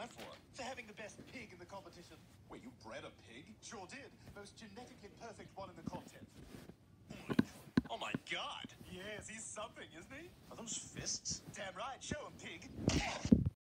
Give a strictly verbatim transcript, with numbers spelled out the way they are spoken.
that for? For having the best pig in the competition. Wait, you bred a pig? Sure did. Most genetically perfect one in the contest. Oh my god! Yes, he's something, isn't he? Are those fists? Damn right. Show him, pig.